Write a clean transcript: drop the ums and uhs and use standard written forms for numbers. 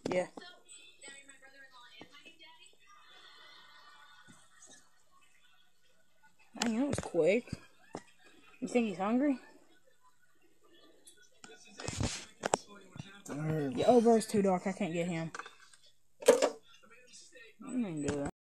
Yeah. Dang, that was quick. You think he's hungry? Yeah, Ober's too dark. I can't get him. I didn't do that.